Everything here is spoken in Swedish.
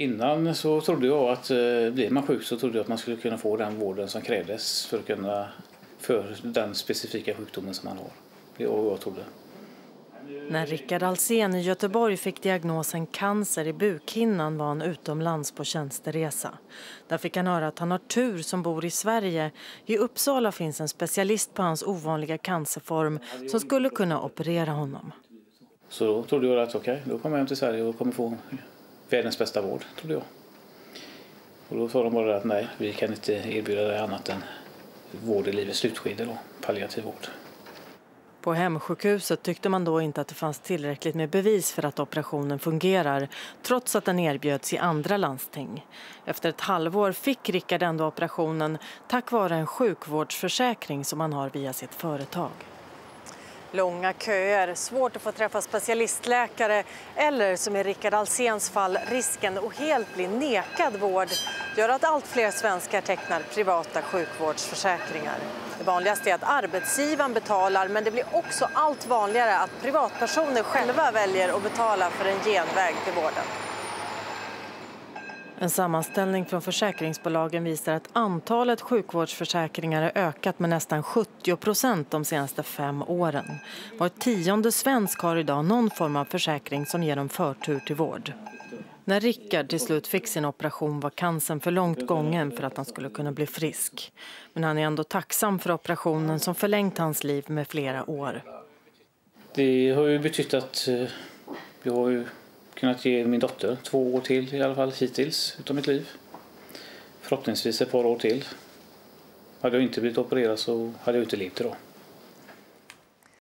Innan så trodde jag att blir man sjuk så trodde jag att man skulle kunna få den vården som krävdes för den specifika sjukdomen som man har. Det var vad jag trodde. När Rickard Alsén i Göteborg fick diagnosen cancer i bukhinnan var han utomlands på tjänsteresa. Där fick han höra att han har tur som bor i Sverige. I Uppsala finns en specialist på hans ovanliga cancerform som skulle kunna operera honom. Så då trodde jag att okej, då kommer jag hem till Sverige och kommer få världens bästa vård, trodde jag. Och då sa de bara att nej, vi kan inte erbjuda dig annat än vård i livets slutskede då, palliativ vård. På hemsjukhuset tyckte man då inte att det fanns tillräckligt med bevis för att operationen fungerar, trots att den erbjöds i andra landsting. Efter ett halvår fick Rickard ändå operationen tack vare en sjukvårdsförsäkring som han har via sitt företag. Långa köer, svårt att få träffa specialistläkare eller som i Rickard Alséns fall risken att helt bli nekad vård gör att allt fler svenskar tecknar privata sjukvårdsförsäkringar. Det vanligaste är att arbetsgivaren betalar, men det blir också allt vanligare att privatpersoner själva väljer att betala för en genväg till vården. En sammanställning från försäkringsbolagen visar att antalet sjukvårdsförsäkringar har ökat med nästan 70% de senaste 5 åren. Var 10:e svensk har idag någon form av försäkring som ger dem förtur till vård. När Rickard till slut fick sin operation var cancern för långt gången för att han skulle kunna bli frisk. Men han är ändå tacksam för operationen som förlängt hans liv med flera år. Det har ju betytt att jag har ju kunnat ge min dotter 2 år till i alla fall hittills utav mitt liv. Förhoppningsvis ett par år till. Hade jag inte blivit opererad så hade jag inte levt idag.